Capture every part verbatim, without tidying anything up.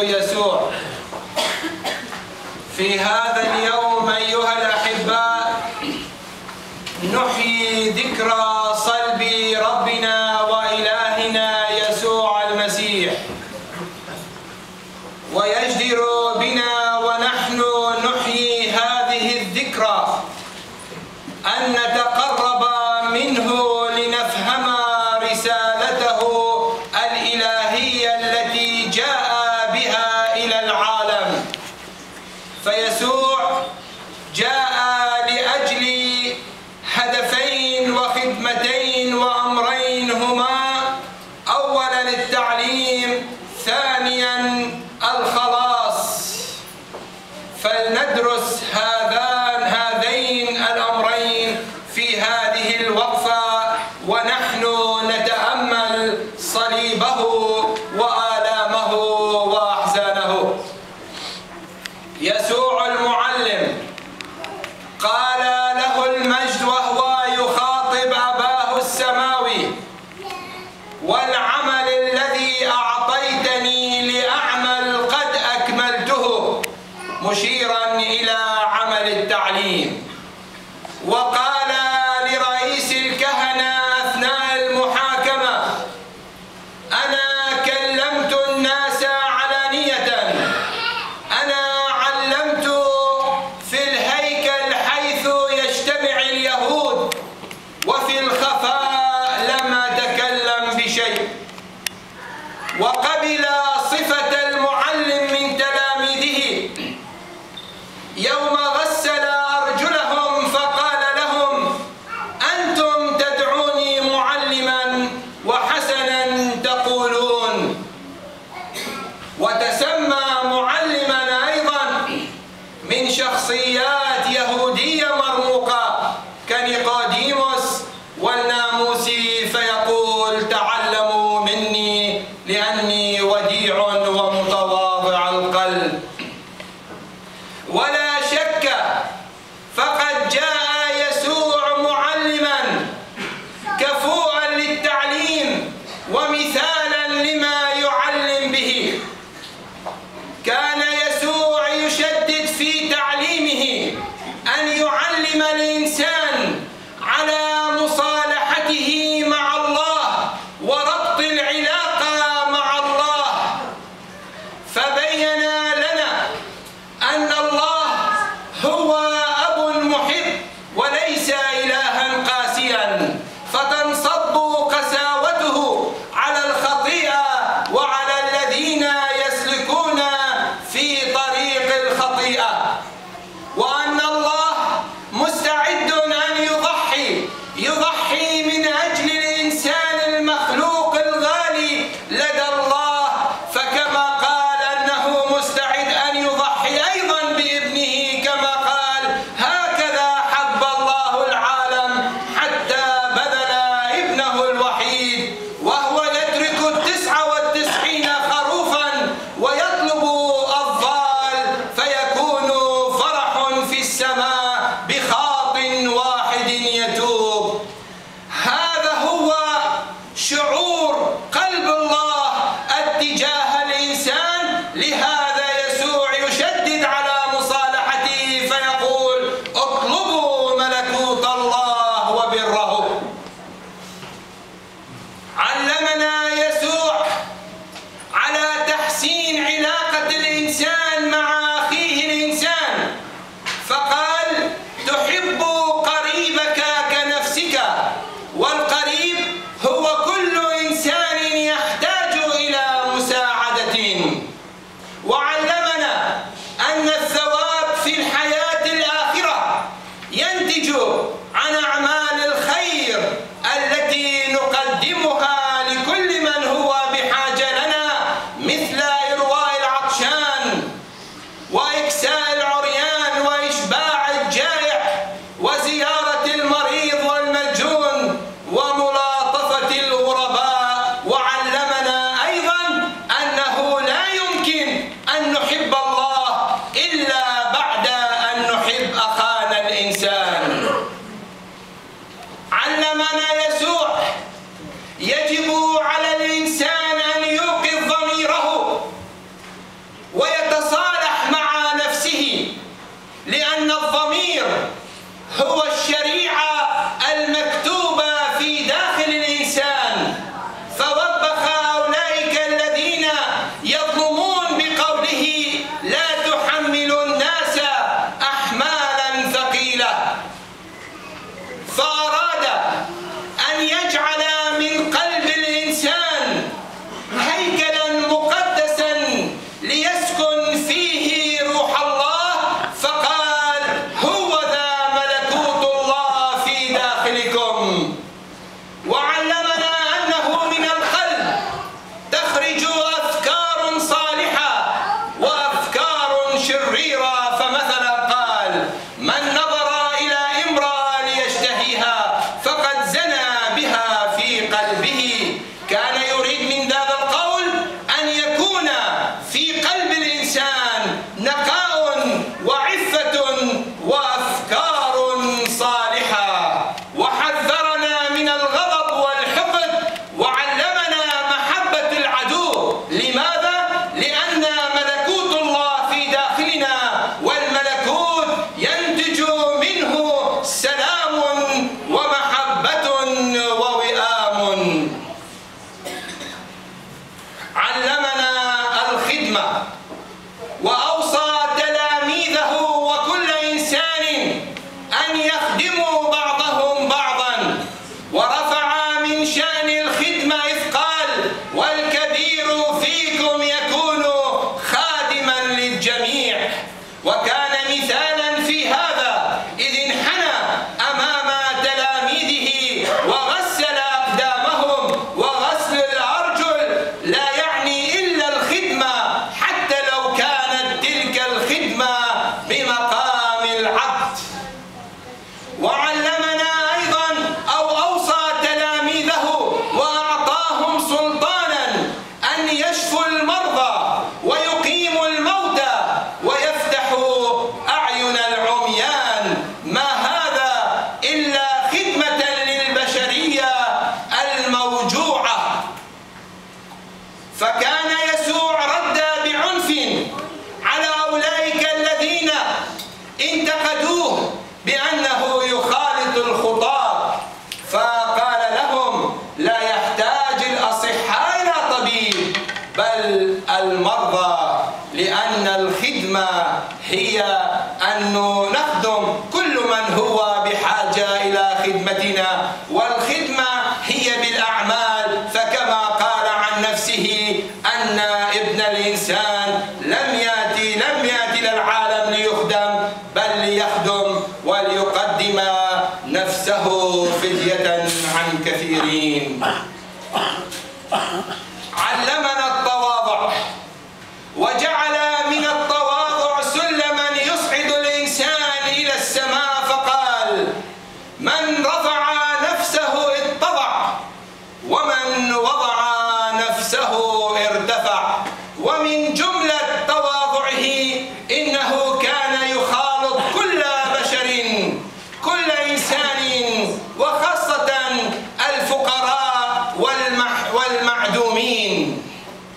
يسوع. في هذا اليوم أيها الأحباء نحيي ذكرى صلب ربنا وإلهنا يسوع المسيح، ويجدر بنا ونحن نحيي هذه الذكرى أن نتقرب منه لنفهم رسالته الإلهية التي جاء بها إلى العالم. فيسوع جاء لأجل هدفين وخدمتين وأمرين هما: أولا التعليم، ثانيا الخلاص. فلندرس هذان هذين الأمرين في هذه الوقفة ونحن نتأمل صليبه وآلامه وأحزانه. يسوع المعلم قال له المجد وهو يخاطب أباه السماوي: والعمل الذي أعطيتني لأعمل قد أكملته، مشيرا إلى عمل التعليم. وقال لرئيس الكهنة أثناء المحاكمة: أنا كلمت الناس علانية، أنا علمت في الهيكل حيث يجتمع اليهود، وفي الخفاء لم أتكلم بشيء. وقبل صفة المعلم من تلاميذه يوم غسل أرجلهم فقال لهم: أنتم تدعوني معلما وحسنا تقولون. وتسمى معلما أيضا من شخصيات يهودية مرموقة كنيقوديموس والناموسي، فيقول: تعلموا مني لأني وديع ومتواضع القلب. ولا شك فقد جاء يسوع معلما كفوءا للتعليم ومثالا لما يعلم به. كان يسوع يشدد في تعليمه أن يعلم الإنسان على مصالحته مع الله وربط العلاقة مع الله. فبين لنا أن الله هو أب محب وليس إلها قاسيا، فتنصب قساوته على الخطيئة وعلى الذين يسلكون في طريق الخطيئة، وأن الله مستعد أن يضحي يضحي من أجل الإنسان المخلوق الغالي لدى الله. فكما قال أنه مستعد أن يضحي أيضا بابنه، كما قال: هكذا حب الله العالم حتى بذل ابنه الوحيد، وهو يترك التسعة والتسعين خروفا ويطلب الضال، فيكون فرح في السماء بخاط واحد يتوب. هذا هو شعور قلب الله اتجاه الإنسان. لهذا يسوع يشدد على مصالحته فيقول: اطلبوا ملكوت الله وبره. علمنا يسوع على تحسين علاقة الإنسان مع أخيه الإنسان، فقال: تحب قريبك كنفسك. والقريب هو كل إنسان يحتاج إلى مساعدة. المغيرة فمثلا قال: من نظر إلى امرأة ليشتهيها فقد زنى بها في قلبه. كان يريد من هذا القول أن يكون في قلب الإنسان نقاء وعفة وأفكار صالحة، وحذرنا من الغضب والحقد، وعلمنا محبة العدو. لماذا؟ لأن ملكوت الله في داخلنا، والملكوت ينتج منه سلام ومحبة ووئام. علمنا الخدمة، وأوصى تلاميذه وكل إنسان أن يخدموا بعضهم بعضا، ورفع من شأن الخدمة إذ قال: والكبير فيكم يكون خادما للجميع. وكان مثالا في هذا إذ انحنى أمام تلاميذه وغسل أقدامهم. وغسل الأرجل لا يعني إلا الخدمة، حتى لو كانت تلك الخدمة بمقام العبد. وعلمنا أيضا أو أوصى تلاميذه وأعطاهم سلطانا أن يشفوا المرضى ويقيموا الموتى ويفتحوا أعين العميان. ما هذا إلا خدمة للبشرية الموجوعة. فكان يسوع رد بعنف على أولئك الذين انتقدوه بأنه يخالط الخطاة، فقال لهم: لا يحتاج الأصحاء إلى طبيب بل المرضى، لأن الخدمة هي أن نخدم كل من هو بحاجة إلى خدمتنا، والخدمة هي بالأعمال. فكما قال عن نفسه أن ابن الإنسان لم يأتي لم يأتي للعالم ليخدم بل ليخدم وليقدم نفسه فدية عن كثيرين. علمنا التواضع، وجعل من التواضع سلما يصعد الإنسان إلى السماء، فقال: من رفع نفسه اتضع، ومن وضع نفسه ارتفع. ومن جملة تواضعه إنه كان يخالط كل بشر، كل إنسان، وخاصة الفقراء والمعدومين.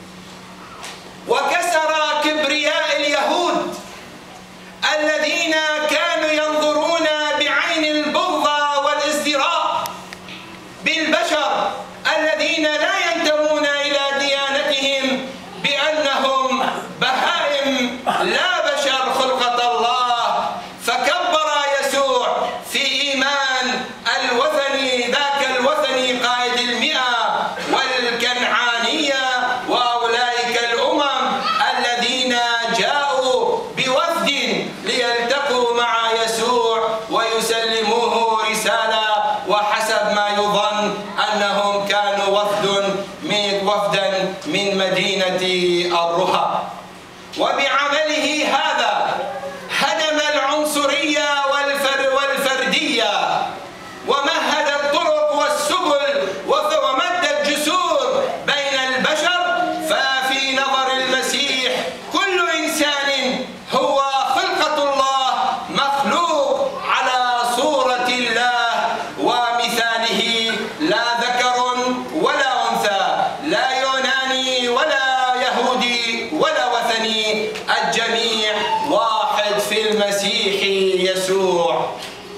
وكسر كبرياء اليهود الذين كانوا ينظرون بعين البغضة والازدراء بالبشر الذين لا ينتمون إلى ديانتهم، بأنهم بهائم لا بشر خلقة الله. فكبر يسوع في إيمان الوثني، ذاك الوثني قائد المئة والكنعانية وأولئك الأمم الذين جاءوا بوفد ليلتقوا مع يسوع ويسلموه رسالة، وحسب ما يظن أنهم كانوا وفد من وفدا من مدينة الرها. وبعمله هذا هدم العنصرية والفر والفردية، ومهد الطرق والسبل، ومد الجسور بين البشر. ففي نظر المسيح كل إنسان هو خلقة الله، مخلوق على صورة الله ومثاله، لا ذكر ولا أنثى، لا يوناني ولا يهودي ولا وثني، الجميع واحد في المسيح يسوع.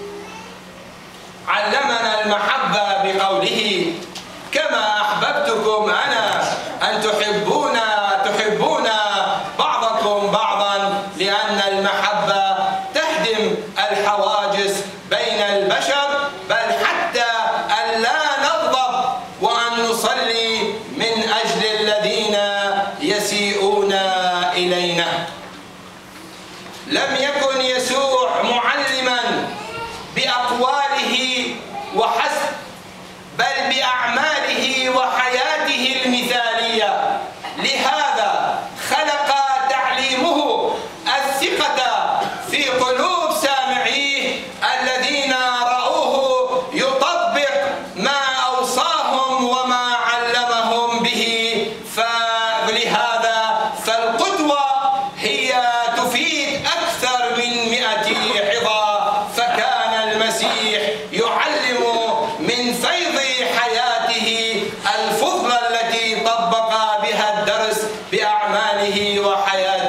علمنا المحبة بقوله: كما أحببتكم أنا أن تحبون تحبون بعضكم بعضا، لأن المحبة تهدم الحواجز بين البشر، بل حتى أن لا نغضب وأن نصلي من أجل الذين يسيئون إلينا. لم يكن يسوع معلما بأقواله وحسب، بل بأعماله وحياته المثالية. لهذا خلق تعليمه الثقة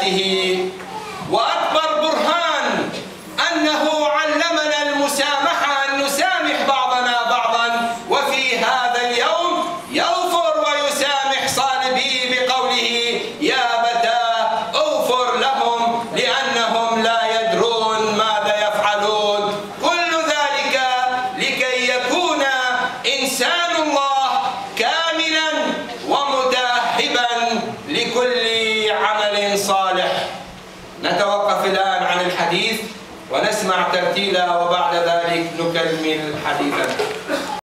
حياته. وأكبر برهان أنه علمنا المسامحة، أن نسامح بعضنا بعضا، وفي هذا اليوم يغفر ويسامح صالبيه بقوله: يا أبتاه اغفر لهم لأنهم لا يدرون ماذا يفعلون. كل ذلك لكي يكون إنسان الله كاملا ومتأهبا لكل عمل صالح. نتوقف الآن عن الحديث ونسمع ترتيلا، وبعد ذلك نكمل حديثنا.